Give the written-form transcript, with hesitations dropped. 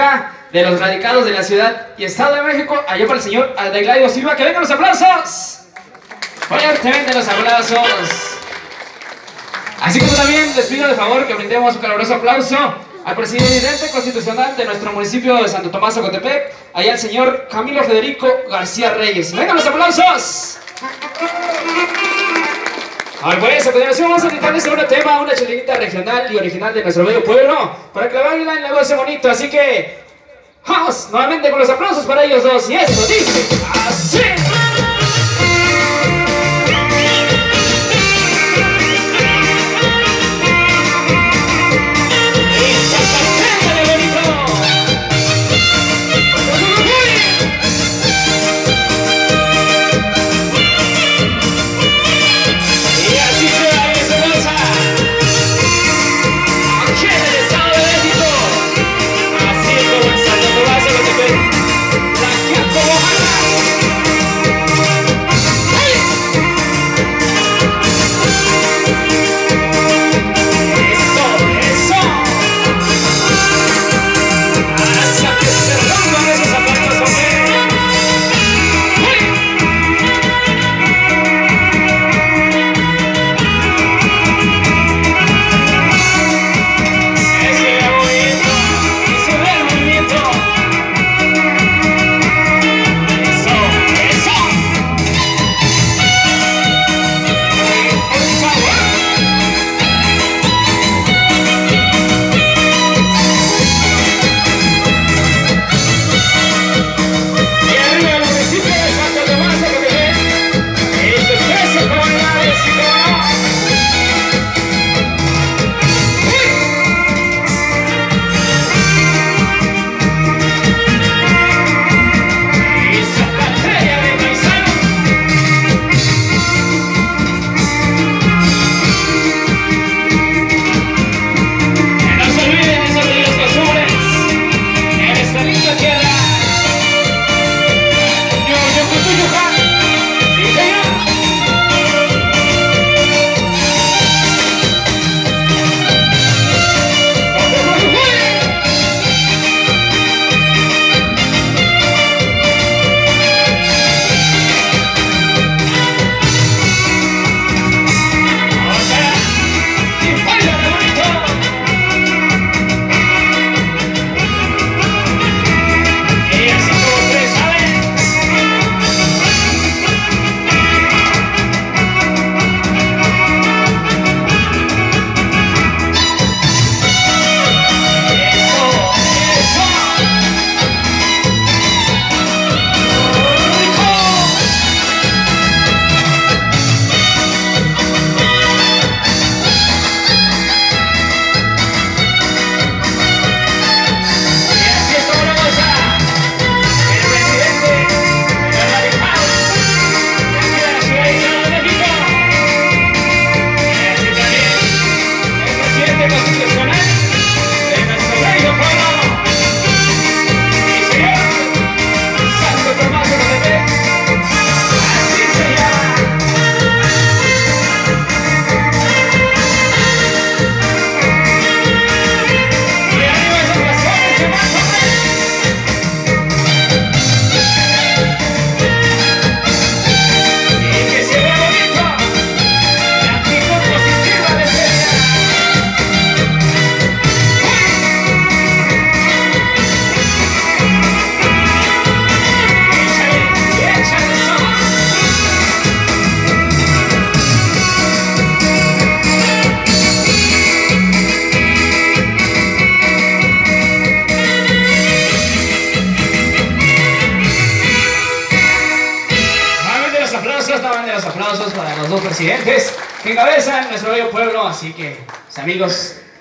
de los radicados de la Ciudad y Estado de México, allá para el señor Adelaide Silva. ¡Que vengan los aplausos! Fuertemente los aplausos. Así como también les pido de favor que brindemos un caluroso aplauso al presidente constitucional de nuestro municipio de Santo Tomás Ocotepec, allá el señor Camilo Federico García Reyes. ¡Vengan los aplausos! Ahora pues, a continuación vamos a dedicarles a un tema, una chilenita regional y original de nuestro bello pueblo, para que la bailen y la gocen bonito. Así que, vamos nuevamente con los aplausos para ellos dos. Y esto dice así. Los aplausos para los dos presidentes que encabezan nuestro bello pueblo. Así que, amigos,